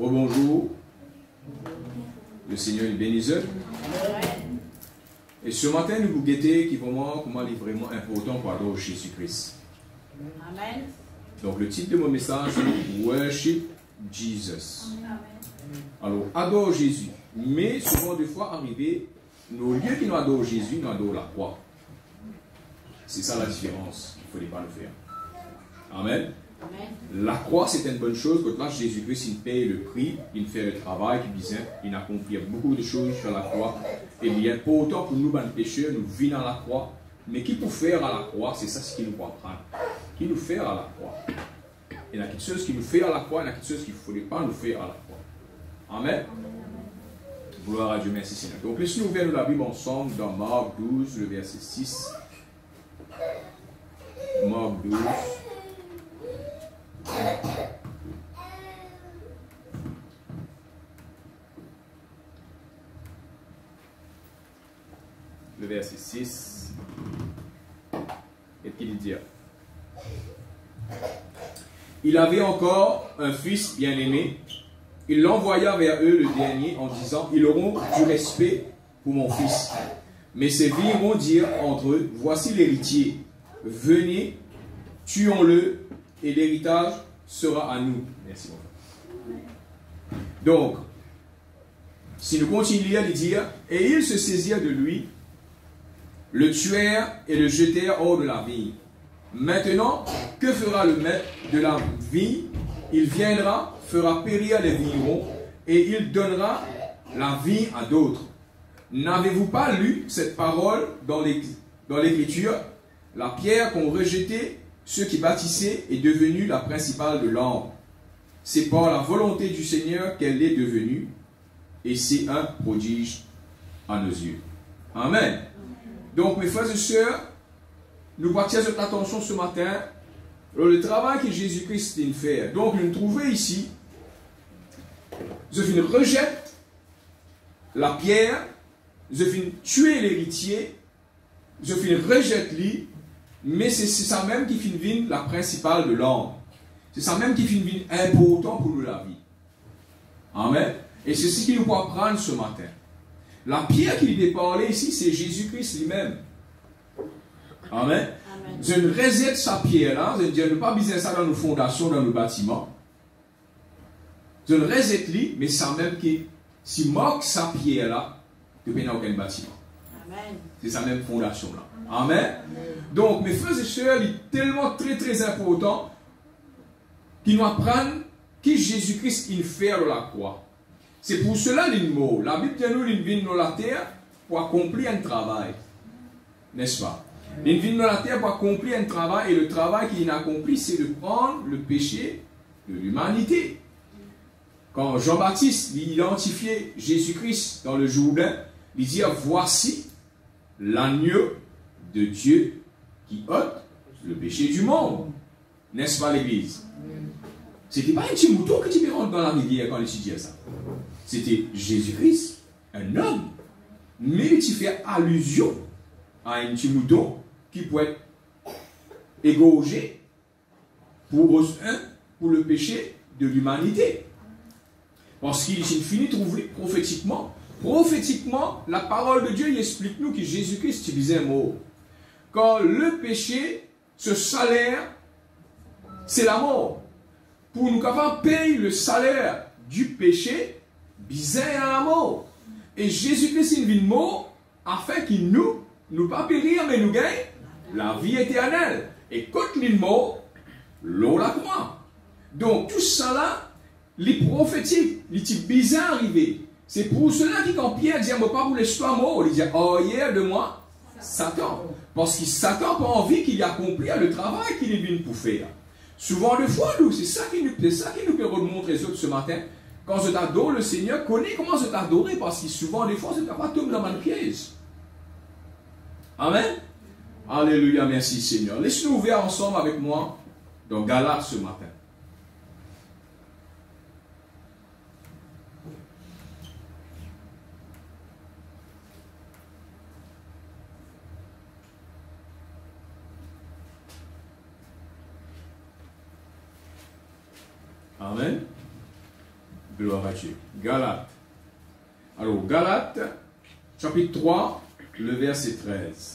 Rebonjour. Le Seigneur est bénisseur. Et ce matin, nous vous guettons qui comment il est vraiment important pour adorer Jésus-Christ. Amen. Donc le titre de mon message est Worship Jesus. Alors, adore Jésus. Mais souvent, des fois, arrivé, nos lieux qui nous adorent Jésus, nous adorent la croix. C'est ça la différence. Il ne faut pas le faire. Amen. Amen. La croix, c'est une bonne chose. Quand là, Jésus-Christ, il paye le prix, il fait le travail, il accomplit beaucoup de choses sur la croix. Et bien, pour autant, pour nous, les pécheurs, nous vivons à la croix. Mais qui peut faire à la croix, c'est ça ce qu'il nous doit prendre. Qui nous fait à la croix. Il y a quelque chose qui nous fait à la croix, il y a quelque chose qu'il ne faudrait pas nous faire à la croix. Amen. Gloire à Dieu, merci Seigneur. Donc, laissez-nous ouvrir la Bible ensemble dans Marc 12, le verset 6. Marc 12. Le verset 6. Qu'est-ce qu'il dit? Il avait encore un fils bien-aimé. Il l'envoya vers eux le dernier en disant, ils auront du respect pour mon fils. Mais ses filles vont dire entre eux, voici l'héritier. Venez, tuons-le et l'héritage sera à nous. Merci beaucoup. Donc, si nous continuons à dire, et ils se saisirent de lui, le tuèrent et le jetèrent hors de la vigne. Maintenant, que fera le maître de la vigne? Il viendra, fera périr les vignerons, et il donnera la vigne à d'autres. N'avez-vous pas lu cette parole dans l'Écriture? La pierre qu'ont rejetée ceux qui bâtissaient est devenue la principale de l'angle. C'est par la volonté du Seigneur qu'elle est devenue, et c'est un prodige à nos yeux. Amen. Donc, mes frères et sœurs, nous attirons notre attention ce matin le travail que Jésus-Christ fait. Donc, nous trouvons ici, je viens rejette la pierre, je viens tuer l'héritier, je viens rejette lui, mais c'est ça même qui finit la principale de l'homme. C'est ça même qui finit important pour nous la vie. Amen. Et c'est ce qu'il nous faut apprendre ce matin. La pierre qu'il est parlé ici, c'est Jésus-Christ lui-même. Amen. Je ne rejette sa pierre là, je ne pas besoin ça dans nos fondations, dans nos bâtiments. Je ne rejette lui, mais ça même qui, si moque sa pierre là, que n'y a aucun bâtiment. C'est sa même fondation là. Amen. Donc, mes frères et sœurs, il est tellement très important qu'ils nous apprennent qui Jésus-Christ il fait de la croix. C'est pour cela les mots. La Bible dit nous, il vient dans la terre pour accomplir un travail. N'est-ce pas? Il vient dans la terre pour accomplir un travail, et le travail qu'il a accompli, c'est de prendre le péché de l'humanité. Quand Jean-Baptiste identifiait Jésus-Christ dans le Jourdain, il dit, voici l'agneau de Dieu qui ôte le péché du monde. N'est-ce pas l'église? C'était pas un petit mouton que tu peux rentrer dans la rivière quand il disait ça. C'était Jésus-Christ, un homme. Mais tu fais allusion à un petit mouton qui peut être égorgé pour le péché de l'humanité. Parce qu'il finit de trouver prophétiquement. Prophétiquement, la parole de Dieu il explique nous que Jésus-Christ utilisait un mot. Quand le péché, ce salaire, c'est la mort. Pour nous capables payer le salaire du péché, bizarre à la mort. Et Jésus-Christ il vient mort afin qu'il nous pas périr, mais nous gagne la vie éternelle. Et quand il est mort, l'eau la croix. Donc tout ça là, les prophétiques, les types bizarres arrivés. C'est pour cela que quand Pierre dit, pas pour l'histoire mort, il dit, oh hier de moi, Satan. Parce que Satan n'a pas envie qu'il accomplisse le travail qu'il est venu pour faire. Souvent de fois, nous, c'est ça qui nous peut remontrer les autres ce matin. Quand je t'adore, le Seigneur connaît comment je t'adore, parce que souvent, des fois, je ne peux pas tomber dans ma pièce. Amen. Alléluia, merci Seigneur. Laisse-nous ouvrir ensemble avec moi dans Galates ce matin. Amen. Gloire à Dieu. Galates. Alors, Galates, chapitre 3, le verset 13.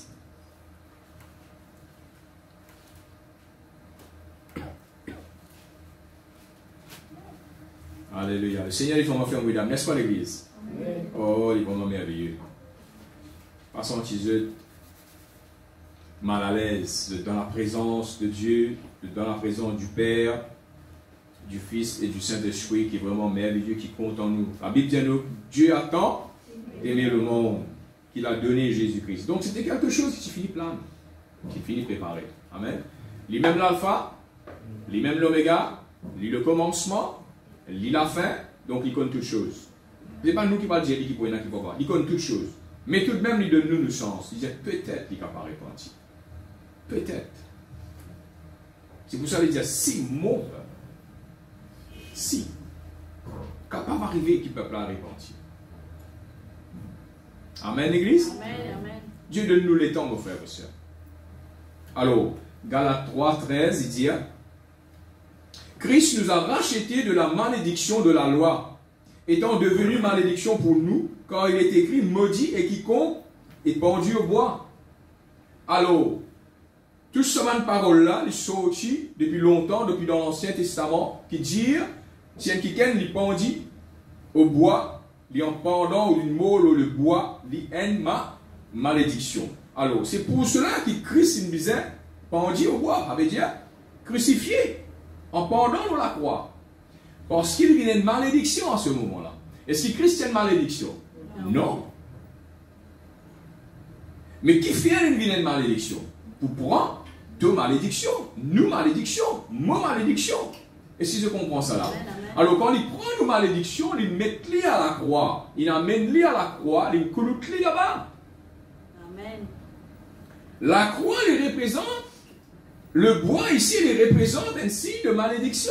Alléluia. Le Seigneur est vraiment fait en mesdames, n'est-ce pas l'église? Oh, il est vraiment merveilleux. Passons un mal à l'aise dans la présence de Dieu, dans la présence du Père, du Fils et du Saint-Esprit qui est vraiment merveilleux, qui compte en nous. La Bible dit nous, Dieu a tant aimé le monde qu'il a donné Jésus-Christ. Donc c'était quelque chose qui finit plein, qui finit préparé. Amen. Il même l'alpha, il même l'oméga, il le commencement, il la fin, donc il connaît toutes choses. Ce n'est pas nous qui va dire qui pourrait qui va pas. Il connaît toutes choses. Mais tout de même, il donne nous une chance. Il dit peut-être qu'il va pas répondre. Peut-être. C'est pour ça qu'il dit si mon peuple, si, capable d'arriver qui peuple a répandu. Amen, l'église? Amen, amen. Dieu donne nous les temps, mon frère et soeur. Alors, Galates 3, 13, il dit Christ nous a rachetés de la malédiction de la loi, étant devenu malédiction pour nous, car il est écrit maudit et quiconque est pendu au bois. Alors, toute cette parole-là, ils sont sortis depuis longtemps, depuis dans l'Ancien Testament, qui dit si un quelqu'un est pendu au bois, il en pendant ou d'une molle ou le bois, il a une malédiction. Alors, c'est pour cela que Christ nous disait pendu au bois, ça veut dire crucifié, en pendant dans la croix. Parce qu'il y a une malédiction à ce moment-là. Est-ce que Christ a une malédiction? Non. Mais qui fait une malédiction? Pour prendre deux malédictions, nous malédictions, moi malédiction. Et si je comprends ça là? Alors quand il prend nos malédictions, il met les à la croix. Il amène les à la croix, il cloue les là-bas. Amen. La croix, il représente, le bois ici, il représente un signe de malédiction.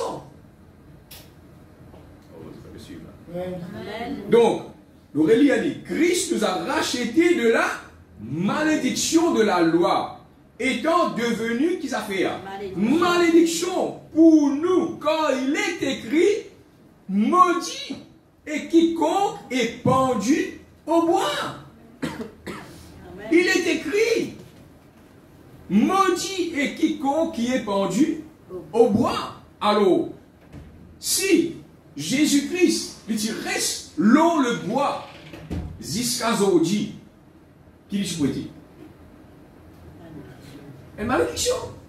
Oh, c'est pas possible. Amen. Donc, l'Aurélie a dit, Christ nous a rachetés de la malédiction de la loi, étant devenu, qui ça fait? Malédiction pour nous, quand il est écrit, maudit et quiconque est pendu au bois. Amen. Il est écrit, maudit et quiconque qui est pendu au bois. Alors, si Jésus-Christ, il reste long le bois, jusqu'à aujourd'hui, qui lui souhaite? Une malédiction.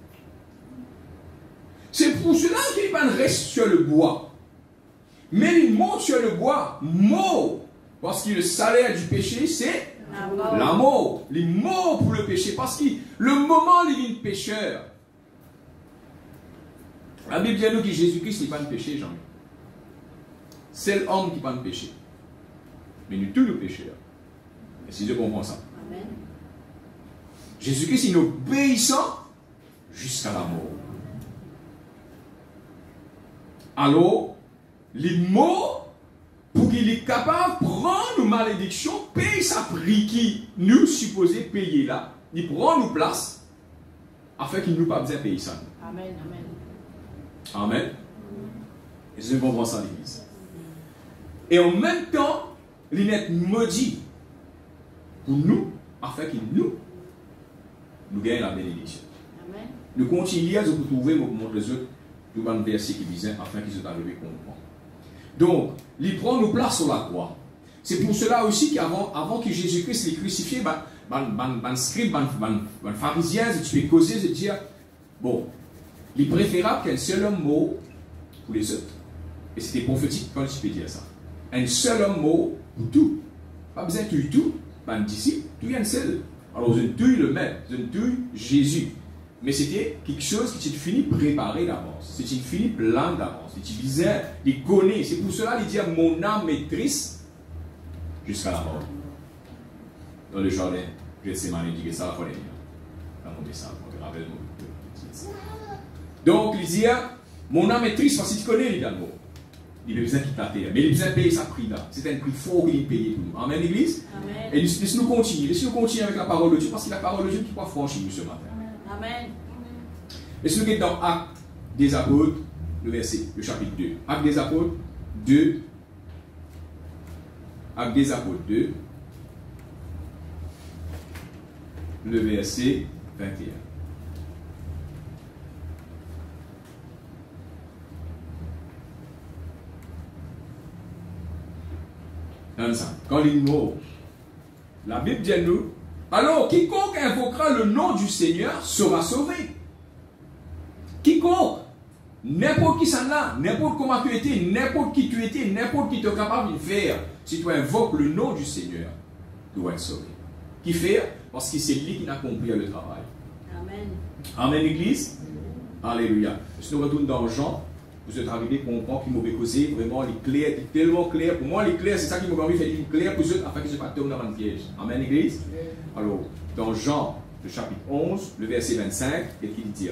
C'est pour cela qu'il reste sur le bois. Mais il monte sur le bois, mort. Parce que le salaire du péché, c'est la mort. Il est mort pour le péché. Parce que le moment où il est pécheur, la Bible dit nous que Jésus-Christ n'est pas un péché, jamais. C'est l'homme qui n'est pas un péché. Mais nous tous nous pécheurs. Et si je comprends ça. Amen. Jésus-Christ est obéissant jusqu'à la mort. Alors, les mots, pour qu'il est capable de prendre nos malédictions, payer sa prix qui nous supposait payer là, il prend nos places, afin qu'il nous pas besoin de payer ça. Amen, amen. Amen. Et je comprends ça, l'église. Et en même temps, il est maudit pour nous, afin qu'il nous gagne la bénédiction. Amen. Nous continuons à vous trouver pour montrer les autres tout le verset qui disait afin qu'ils soient arrivés à comprendre. Donc, il prend nos places sur la croix. C'est pour cela aussi qu'avant que Jésus-Christ les crucifié, les scribes, les pharisiens, tu peux causer, se dire, bon, il est préférable qu'un seul homme mort pour les autres. Et c'était prophétique quand tu peux dire ça. Un seul homme mort pour tout. Pas besoin de tuer tout, ben disciples, tout un seul. Alors, je ne tue le maître, je ne tue Jésus. Mais c'était quelque chose qui était fini préparé d'avance. C'était fini plein d'avance. Il disait, il connaît. C'est pour cela qu'il dit mon âme est triste jusqu'à la mort. Dans le jardin, Gethsémani dit que ça la fois dernière. Dans mon dessin, on rappelle donc, il dit mon âme est triste parce qu'il connaît l'également. Il a besoin qu'il t'a mais il a besoin de payer sa prix là. C'est un prix fort qu'il a payé pour nous. Amen, l'église? Amen. Et laissez-nous continuer avec la parole de Dieu parce que la parole de Dieu qui va franchir nous ce matin. Amen. Laissez-nous être dans Actes des Apôtres, le chapitre 2. Actes des Apôtres 2, Actes des Apôtres 2, le verset 21. Quand il mort, la Bible dit à nous, alors quiconque invoquera le nom du Seigneur sera sauvé. Quiconque, n'importe qui s'en a, n'importe comment tu étais, n'importe qui tu étais, n'importe qui tu es capable de faire, si tu invoques le nom du Seigneur, tu vas être sauvé. Qui fait? Parce que c'est lui qui a accompli le travail. Amen. Amen, Église. Alléluia. Si nous retournons dans Jean, vous êtes arrivés à comprendre qu'il m'a causé vraiment les clairs, tellement clair. Pour moi, les clairs, c'est ça qui m'a permis de faire une claire pour eux afin qu'ils ne se fassent pas tourner dans le piège. Amen, Église. Alors, dans Jean, le chapitre 11, le verset 25, qu'est-ce qu'il dit?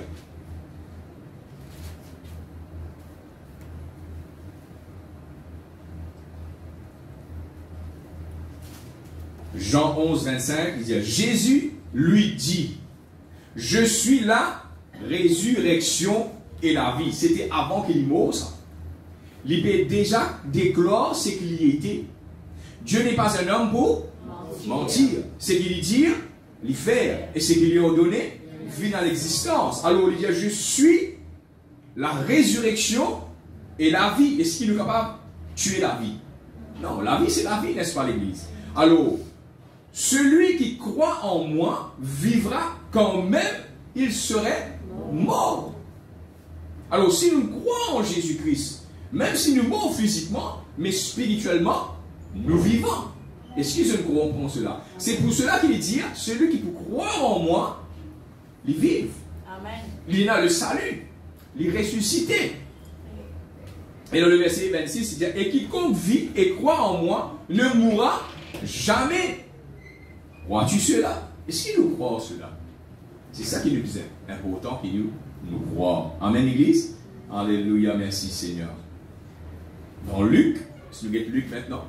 Jean 11, 25, il dit, Jésus lui dit, je suis la résurrection et la vie. C'était avant qu'il meure, ça. Il peut déjà déclare ce qu'il y était. Dieu n'est pas un homme pour mentir. Ce qu'il dit, il fait. Et ce qu'il lui a donné, vient à l'existence. Alors il dit, je suis la résurrection et la vie. Est-ce qu'il est capable de tuer la vie? Non, la vie c'est la vie, n'est-ce pas, l'Église? Alors, celui qui croit en moi vivra quand même il serait mort. Alors si nous croyons en Jésus-Christ, même si nous mourons physiquement, mais spirituellement, nous vivons. Est-ce que je ne comprends cela? C'est pour cela qu'il dit, celui qui croit en moi, il vive. Amen. Il a le salut, il est ressuscité. Et dans le verset 26, il dit, et quiconque vit et croit en moi ne mourra jamais. Crois-tu cela? Est-ce qu'il nous croit en cela? C'est ça qui nous est important, qu'il nous croit. Amen, Église. Alléluia, merci Seigneur. Dans Luc, si nous regardons Luc maintenant.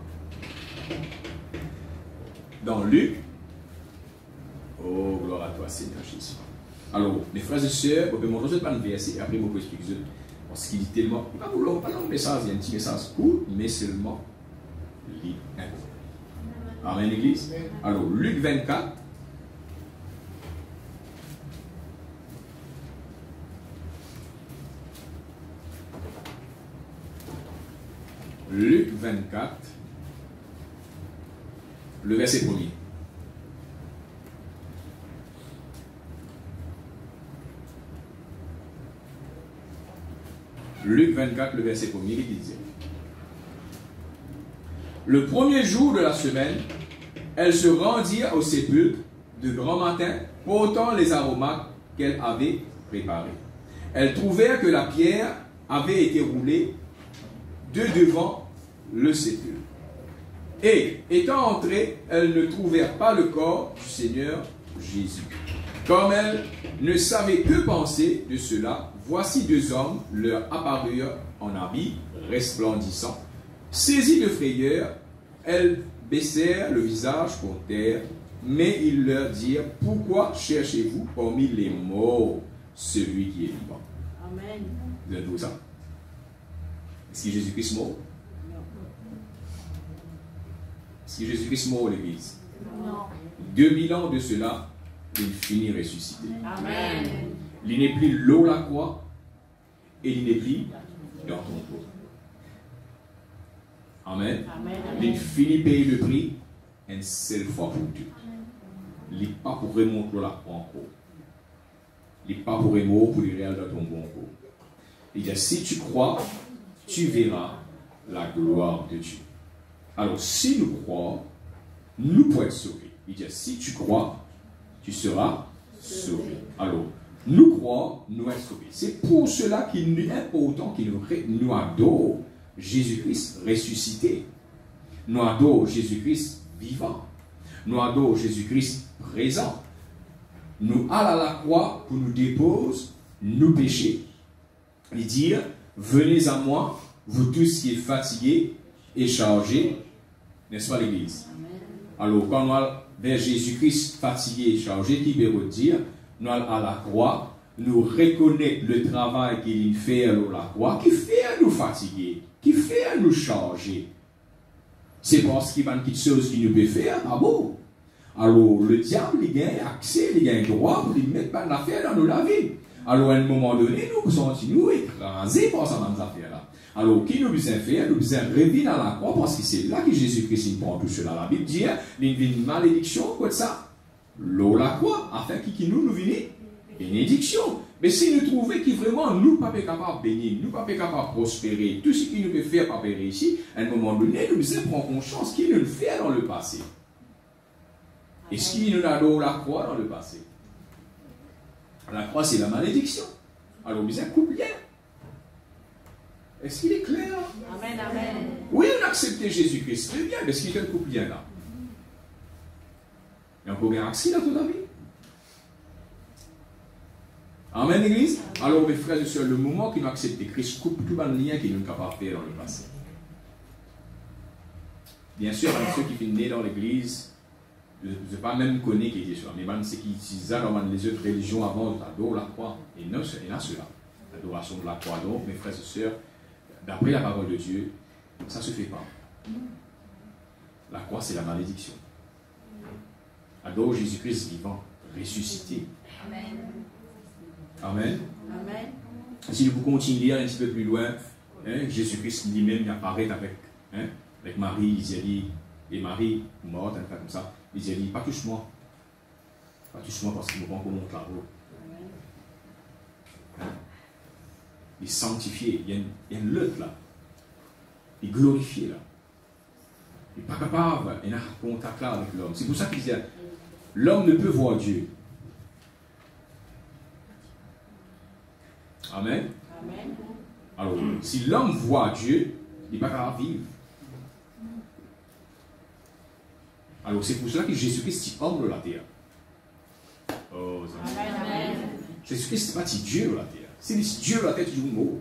Dans Luc, oh, gloire à toi, Seigneur Jésus. Alors, mes frères et sœurs, vous pouvez montrer pas le verset, après vous pouvez expliquer. Parce qu'il dit tellement, pas long message, il y a un petit message court, mais seulement lit. Amen, Église. Alors, Luc 24. Luc 24, le verset 1er. Luc 24, le verset 1er, il disait, le premier jour de la semaine, elles se rendirent au sépulcre de grand matin, portant les aromates qu'elles avaient préparés. Elles trouvèrent que la pierre avait été roulée de devant le sépulcre. Et, étant entrées, elles ne trouvèrent pas le corps du Seigneur Jésus. Comme elles ne savaient que penser de cela, voici deux hommes leur apparurent en habits resplendissants. Saisies de frayeur, elles baissèrent le visage pour terre, mais ils leur dirent, pourquoi cherchez-vous parmi les morts celui qui est vivant? Amen. Vous avez vu ça? Est-ce que Jésus-Christ est mort? Est-ce que Jésus-Christ est mort, l'Église? Non. 2000 ans de cela, il finit ressuscité. Amen. Il n'est plus l'eau la croix et il n'est plus dans ton corps. Amen. Amen. Il finit payer le prix une seule fois pour Dieu. Il n'est pas pour remonter la croix encore. Il n'est pas pour remonter pour les réels dans ton bon corps. Il dit, si tu crois, tu verras la gloire de Dieu. Alors, si nous croyons, nous pouvons être sauvés. Il dit, si tu crois, tu seras sauvé. Alors, nous croyons, nous être sauvés. C'est pour cela qu'il est important qu'il nous adore Jésus-Christ ressuscité. Nous adorons Jésus-Christ vivant. Nous adorons Jésus-Christ présent. Nous allons à la croix pour nous déposer nos péchés. Et dire, venez à moi, vous tous qui êtes fatigués et chargés, n'est-ce pas l'Église? Alors, quand nous allons vers Jésus-Christ fatigué et chargé, qui veut dire, nous allons à la croix, nous reconnaître le travail qu'il fait à la croix, qui fait à nous fatiguer, qui fait à nous charger. C'est parce qu'il y a une petite chose qui nous peut faire, pas bon. Alors, le diable, il gagne accès, il gagne droit pour lui mettre pas d'affaires dans nos vie. Alors, à un moment donné, nous sommes écrasés par ces affaires-là. Alors, qui nous besoin faire? Nous besoin revenir dans la croix parce que c'est là que Jésus-Christ prend tout cela. La Bible dit, il y a une malédiction, quoi de ça? L'eau, la croix, afin qui nous vient bénédiction. Mais si nous trouvons que vraiment nous ne sommes pas capables de bénir, nous ne sommes pas capables de prospérer, tout ce qui nous peut faire pas réussir, à un moment donné, nous devons prendre conscience qu'il nous le fait dans le passé. Et ce qui nous a donné la croix dans le passé. La croix, c'est la malédiction. Alors, nous devons couper bien. Est-ce qu'il est clair? Amen, amen. Oui, on a accepté Jésus-Christ. Très bien, mais est-ce qu'il est coupe bien là? Il y a encore un accident dans ta vie? Amen, l'église? Alors, mes frères et sœurs, le moment qu'ils ont accepté Christ, coupe tout le lien qu'ils n'ont pas fait dans le passé. Bien sûr, ceux qui sont nés dans l'église, je ne sais pas même connaître qui était sur mais ceux qui utilisaient les autres religions avant d'adorer la croix. Et non, il y en a ceux-là. L'adoration de la croix. Donc, mes frères et sœurs, d'après la parole de Dieu, ça ne se fait pas. La croix, c'est la malédiction. Adore Jésus-Christ vivant, ressuscité. Amen. Amen. Amen. Si vous continuez à lire un petit peu plus loin, Jésus-Christ lui-même apparaît avec Marie, il dit, et Marie, morte, un fait comme ça, il dit, pas touche-moi. Pas touche-moi parce qu'il me prend pour mon travail. Il est sanctifié, il y a une lutte là. Il est glorifié là. Il n'est pas capable, il a un contact là avec l'homme. C'est pour ça qu'il dit, l'homme ne peut voir Dieu. Amen. Amen. Alors, si l'homme voit Dieu, il n'est pas capable de vivre. Alors, c'est pour cela que Jésus-Christ est homme de la terre. Oh, Amen. Jésus-Christ n'est pas Dieu de la terre. C'est Dieu de la terre, tu dis mot.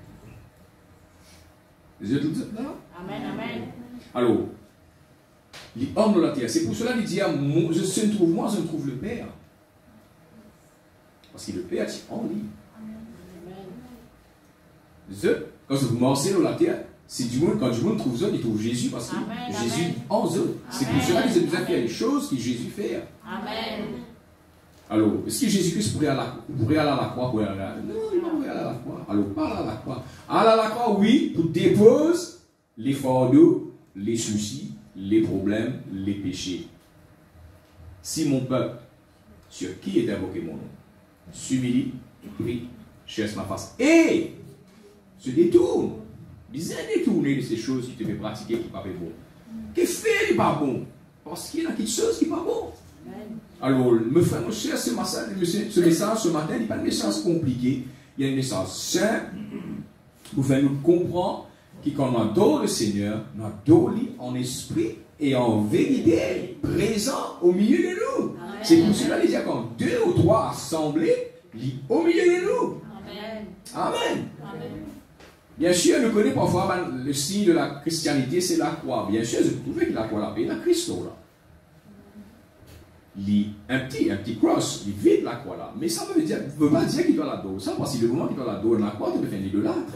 Vous êtes là? Amen. Amen. Alors, il est homme de la terre. C'est pour cela qu'il dit, je ne trouve moi, je ne trouve le Père. Parce que le Père est en lui. Quand vous marchez dans la terre, c'est du monde, quand du monde trouve ça, il trouve Jésus parce que Jésus est en eux. C'est pour cela qu'ils ont besoin de faire les choses que Jésus fait. Amen. Alors, est-ce que Jésus-Christ pourrait aller à la croix? Non, il ne pourrait aller à la croix. Alors, pas à la croix. Aller à la croix, oui, pour déposer les fardeaux, les soucis, les problèmes, les péchés. Si mon peuple, sur qui est invoqué mon nom, s'humilie, prie, cherche ma face, et se détourne, bien détourner de ces choses qui te fait pratiquer qui ne sont pas bon. Qui fait qui n'est pas bon? Parce qu'il y a quelque chose qui n'est pas bon. Alors, mes frères, mes chers, ce message ce matin, il n'est pas un message compliqué, il y a un message simple pour faire nous comprendre que quand on adore le Seigneur, on adore lui en esprit et en vérité, présent au milieu de nous. C'est pour cela qu'il dit quand 2 ou 3 assemblés, il est au milieu de nous. Amen. Amen. Amen. Bien sûr, nous connaissons parfois le signe de la christianité, c'est la croix. Bien sûr, vous trouvez que la croix, la paix, la Christ, là. Un petit cross, il vide la croix là. Mais ça ne veut pas dire qu'il doit l'adorer. Ça, parce que le moment qu'il doit l'adorer la croix, tu peux faire un idolâtre.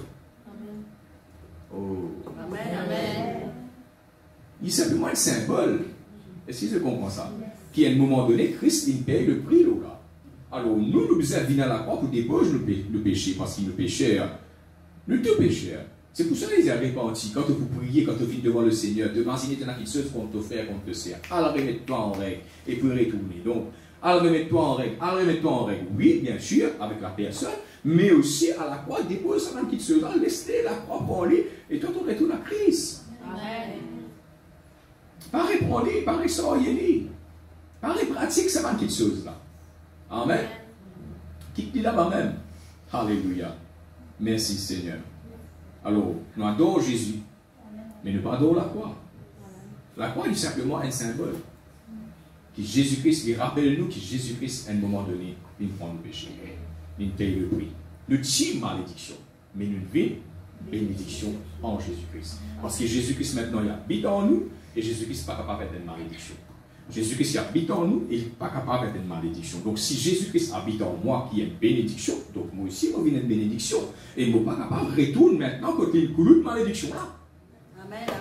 Oh. Amen. Amen. Il est simplement un symbole. Est-ce que tu comprends ça? Qui à un moment donné, Christ, il paye le prix là. Alors, nous devons venir à la croix pour déposer le péché. Parce qu'il nous pécheur. Nous tous pécheurs. C'est pour cela qu'ils ont repenti. Quand vous priez, quand vous venez devant le Seigneur, demandez une quelque chose contre te faire, contre te sert. Alors remets-toi en règle et puis retourner. Donc, alors remets-toi en règle. Alors remets-toi en règle. Oui, bien sûr, avec la personne, mais aussi à la croix, dépose ça dans quelque chose. Laisse la croix pour lui et toi, tu retournes à Christ. Amen. Pas répondre, pas ressortir, pas pratique ça dans quelque chose là. Amen. Qui dit là-bas même. Alléluia. Merci Seigneur. Alors, nous adorons Jésus, mais nous pas adorons la croix. La croix est simplement un symbole. Que Jésus-Christ, il rappelle nous que Jésus-Christ, à un moment donné, il prend le péché. Il paye le prix. Nous tire malédiction, mais nous vivons bénédiction en Jésus-Christ. Parce que Jésus-Christ maintenant, il habite en nous, et Jésus-Christ n'est pas capable d'être une malédiction. Jésus-Christ habite en nous, et il n'est pas capable d'être une malédiction. Donc si Jésus-Christ habite en moi, qui est une bénédiction, donc moi aussi, je viens une bénédiction. Et je ne suis pas capable de retourner maintenant quand il y a une malédiction là. Amen. Amen.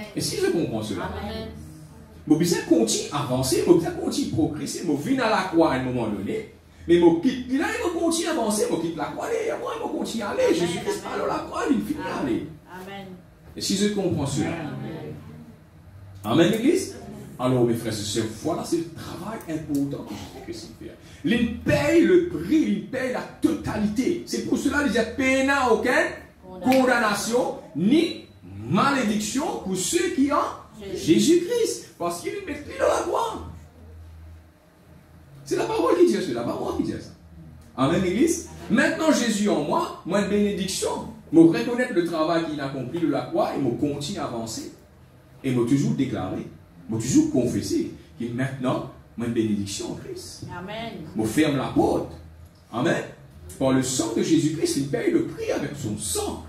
Est-ce que je comprends cela? Amen. Je besoin continuer à avancer, je besoin continuer à progresser, je viens à la croix à un moment donné, mais je quitte là, je continue à avancer, je quitte la croix, et moi, je continue à aller. Jésus-Christ parle la croix, il finit à aller. Amen. Est-ce que je comprends cela? Amen. Amen, l'église? Alors, mes frères et sœurs, voilà, c'est le travail important que Jésus-Christ fait. Il paye le prix, il paye la totalité. C'est pour cela qu'il n'y a pénal aucune condamnation, ni malédiction pour ceux qui ont Jésus-Christ. Parce qu'il met plus dans la croix. C'est la parole qui dit ça. C'est la parole qui dit ça. Amen, l'église? Maintenant, Jésus en moi, moi, une bénédiction. Je reconnaître le travail qu'il a accompli de la croix et je continue à avancer. Et je toujours déclarer, je toujours confesser que maintenant, moi, une bénédiction en Christ. Amen. Je ferme la porte. Amen. Par le sang de Jésus-Christ, il paye le prix avec son sang.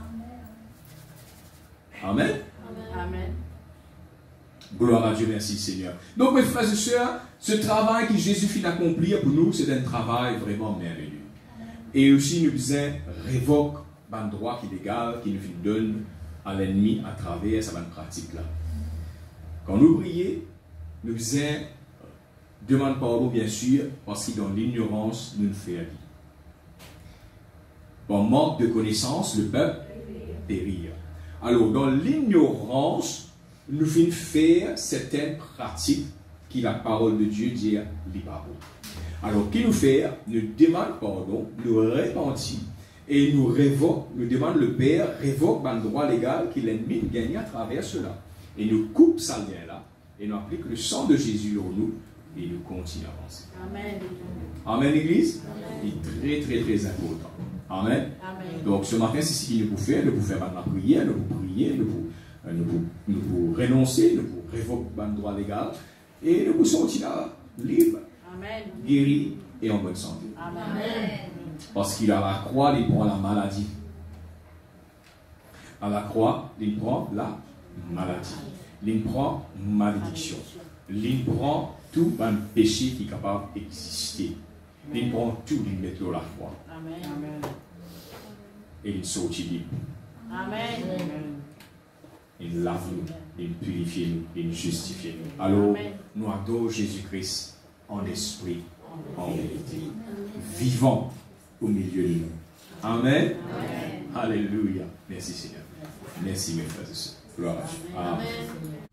Amen. Amen. Gloire à Dieu, merci Seigneur. Donc mes frères et sœurs, ce travail que Jésus finit d'accomplir pour nous, c'est un travail vraiment merveilleux. Et aussi, nous disons, révoque un droit qui légal, qui nous donne à l'ennemi à travers sa pratique-là. Quand nous prions, nous disons, demande pardon bien sûr, parce que dans l'ignorance, nous ne faisons rien. Par manque de connaissance, le peuple périt. Alors, dans l'ignorance, nous venons faire certaines pratiques qui la parole de Dieu dit les pas bon. Alors, qui nous fait? Nous demande pardon, nous repentit et nous révoque, nous demande le Père, révoque un droit légal que l'ennemi gagne à travers cela. Et nous coupe ça lien-là et nous applique le sang de Jésus en nous et nous continuons à avancer. Amen. Amen, l'Église? Amen. C'est très, très, très important. Amen. Amen. Donc, ce matin, c'est ce qu'il nous faut faire. Nous pouvons faire la prière, nous pouvons prier, nous pouvons renoncer, nous pouvons révoquer le droit légal et nous pouvons sortir libre, Amen. guéri et en bonne santé. Amen. Parce qu'il a la croix, il prend la maladie. À la croix, il prend la maladie. Il prend malédiction. Il prend tout un péché qui est capable d'exister. Il prend tout, il met dans la croix. Amen. Et il sortit libre. Amen. Il lave nous, il purifie nous, il justifie nous. Alors, Amen. nous adorons Jésus-Christ en esprit, en vérité, vivant au milieu de nous. Amen. Alléluia. Merci Seigneur. Merci mes frères et sœurs. Gloire à Dieu. Amen.